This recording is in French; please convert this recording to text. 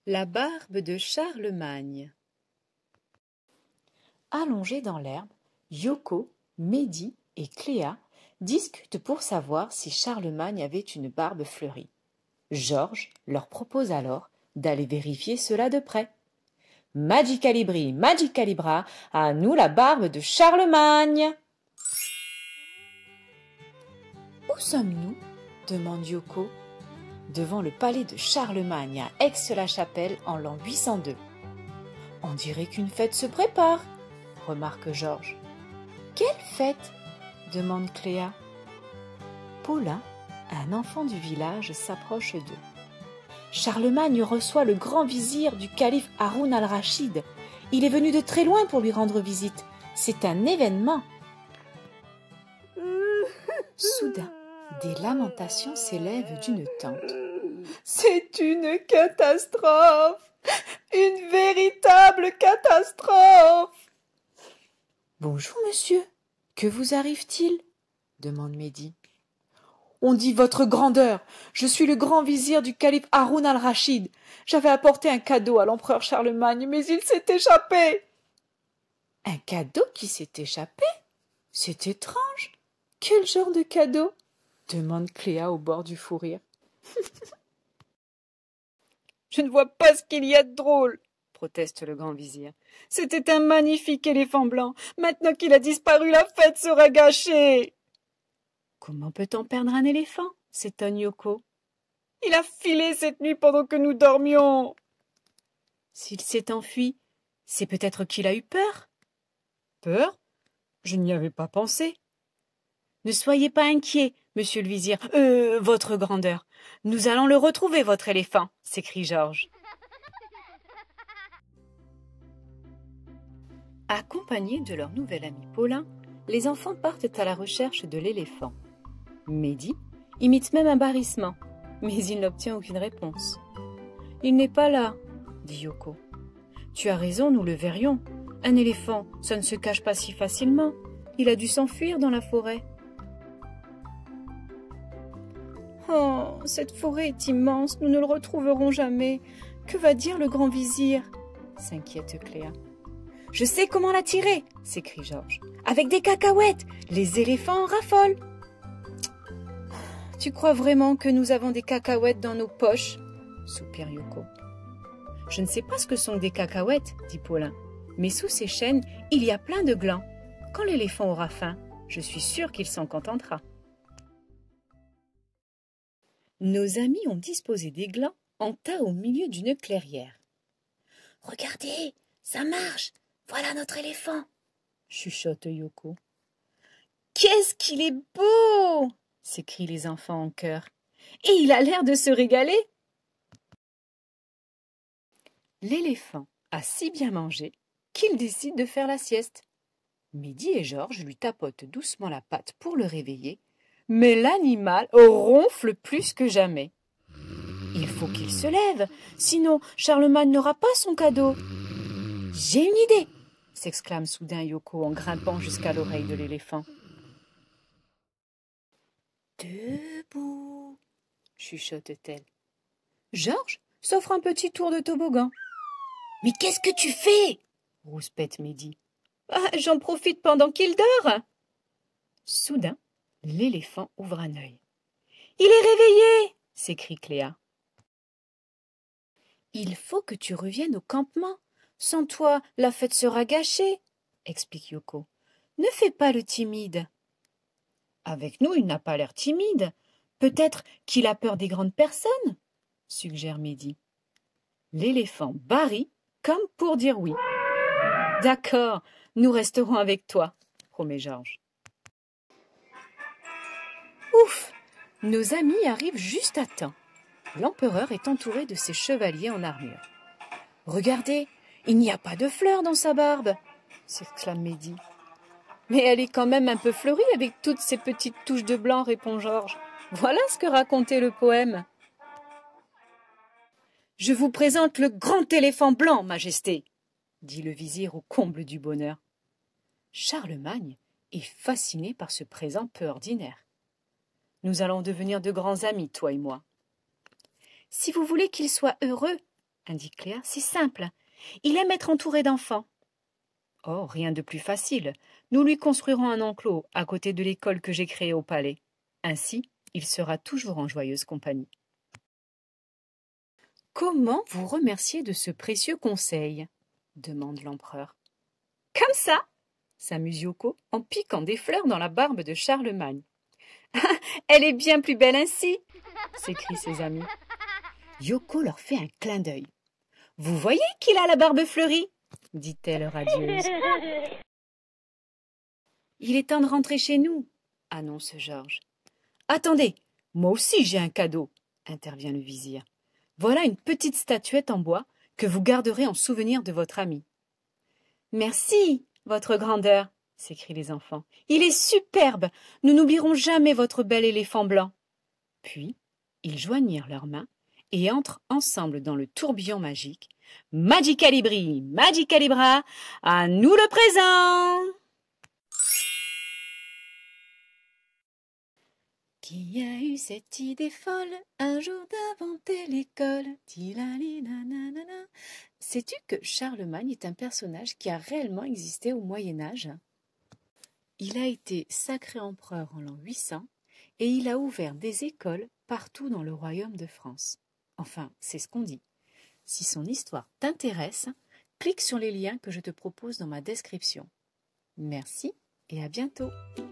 La barbe de Charlemagne. Allongés dans l'herbe, Yoko, Mehdi et Cléa discutent pour savoir si Charlemagne avait une barbe fleurie. Georges leur propose alors d'aller vérifier cela de près. Magicalibri, Magicalibra, à nous la barbe de Charlemagne. Où sommes-nous? Demande Yoko. Devant le palais de Charlemagne à Aix-la-Chapelle en l'an 802. On dirait qu'une fête se prépare, remarque Georges. Quelle fête? Demande Cléa. Paulin, un enfant du village, s'approche d'eux. Charlemagne reçoit le grand vizir du calife Haroun al-Rachid. Il est venu de très loin pour lui rendre visite. C'est un événement. Soudain, des lamentations s'élèvent d'une tente. C'est une catastrophe! Une véritable catastrophe! Bonjour, monsieur. Que vous arrive-t-il? Demande Mehdi. On dit votre grandeur. Je suis le grand vizir du calife Haroun al-Rachid. J'avais apporté un cadeau à l'empereur Charlemagne, mais il s'est échappé. Un cadeau qui s'est échappé? C'est étrange. Quel genre de cadeau? Demande Cléa au bord du fou rire. Je ne vois pas ce qu'il y a de drôle, proteste le grand vizir. C'était un magnifique éléphant blanc. Maintenant qu'il a disparu, la fête sera gâchée. Comment peut-on perdre un éléphant? S'étonne Yoko. Il a filé cette nuit pendant que nous dormions. S'il s'est enfui, c'est peut-être qu'il a eu peur. Peur? Je n'y avais pas pensé. Ne soyez pas inquiet, monsieur le vizir, votre grandeur. Nous allons le retrouver, votre éléphant, s'écrie Georges. Accompagnés de leur nouvel ami Paulin, les enfants partent à la recherche de l'éléphant. Mehdi imite même un barrissement, mais il n'obtient aucune réponse. « Il n'est pas là, » dit Yoko. « Tu as raison, nous le verrions. Un éléphant, ça ne se cache pas si facilement. Il a dû s'enfuir dans la forêt. » Oh, cette forêt est immense, nous ne le retrouverons jamais. Que va dire le grand vizir? S'inquiète Cléa. Je sais comment l'attirer, s'écrie Georges. Avec des cacahuètes, les éléphants en raffolent. Tu crois vraiment que nous avons des cacahuètes dans nos poches? Soupire Yoko. Je ne sais pas ce que sont des cacahuètes, dit Paulin, mais sous ces chaînes, il y a plein de glands. Quand l'éléphant aura faim, je suis sûre qu'il s'en contentera. Nos amis ont disposé des glands en tas au milieu d'une clairière. « Regardez, ça marche! Voilà notre éléphant !» chuchote Yoko. « Qu'est-ce qu'il est beau !» s'écrient les enfants en chœur. « Et il a l'air de se régaler !» L'éléphant a si bien mangé qu'il décide de faire la sieste. Mehdi et Georges lui tapotent doucement la patte pour le réveiller, mais l'animal ronfle plus que jamais. Il faut qu'il se lève, sinon Charlemagne n'aura pas son cadeau. « J'ai une idée !» s'exclame soudain Yoko en grimpant jusqu'à l'oreille de l'éléphant. « Debout !» chuchote-t-elle. Georges s'offre un petit tour de toboggan. « Mais qu'est-ce que tu fais ?» rouspète Mehdi. « J'en profite pendant qu'il dort !» Soudain, l'éléphant ouvre un œil. « Il est réveillé !» s'écrie Cléa. « Il faut que tu reviennes au campement. Sans toi, la fête sera gâchée, » explique Yoko. « Ne fais pas le timide. »« Avec nous, il n'a pas l'air timide. Peut-être qu'il a peur des grandes personnes, » suggère Mehdi. L'éléphant barille comme pour dire oui. « D'accord, nous resterons avec toi, » promet Georges. Ouf! Nos amis arrivent juste à temps. L'empereur est entouré de ses chevaliers en armure. « Regardez, il n'y a pas de fleurs dans sa barbe !» s'exclame Mehdi. « Mais elle est quand même un peu fleurie avec toutes ces petites touches de blanc, répond Georges. Voilà ce que racontait le poème. « Je vous présente le grand éléphant blanc, Majesté !» dit le vizir au comble du bonheur. Charlemagne est fasciné par ce présent peu ordinaire. Nous allons devenir de grands amis, toi et moi. Si vous voulez qu'il soit heureux, indique Cléa. C'est simple. Il aime être entouré d'enfants. Oh, rien de plus facile. Nous lui construirons un enclos à côté de l'école que j'ai créée au palais. Ainsi, il sera toujours en joyeuse compagnie. Comment vous remercier de ce précieux conseil? Demande l'empereur. Comme ça, s'amuse Yoko en piquant des fleurs dans la barbe de Charlemagne. Elle est bien plus belle ainsi, s'écrient ses amis. Yoko leur fait un clin d'œil. Vous voyez qu'il a la barbe fleurie, dit-elle radieuse. Il est temps de rentrer chez nous, annonce Georges. Attendez, moi aussi j'ai un cadeau, intervient le vizir. Voilà une petite statuette en bois que vous garderez en souvenir de votre ami. Merci, votre grandeur, s'écrient les enfants. Il est superbe. Nous n'oublierons jamais votre bel éléphant blanc. Puis, ils joignirent leurs mains et entrent ensemble dans le tourbillon magique. Magicalibri, Magicalibra, à nous le présent! Qui a eu cette idée folle un jour d'inventer l'école? Sais-tu que Charlemagne est un personnage qui a réellement existé au Moyen-Âge? Il a été sacré empereur en l'an 800 et il a ouvert des écoles partout dans le royaume de France. Enfin, c'est ce qu'on dit. Si son histoire t'intéresse, clique sur les liens que je te propose dans ma description. Merci et à bientôt.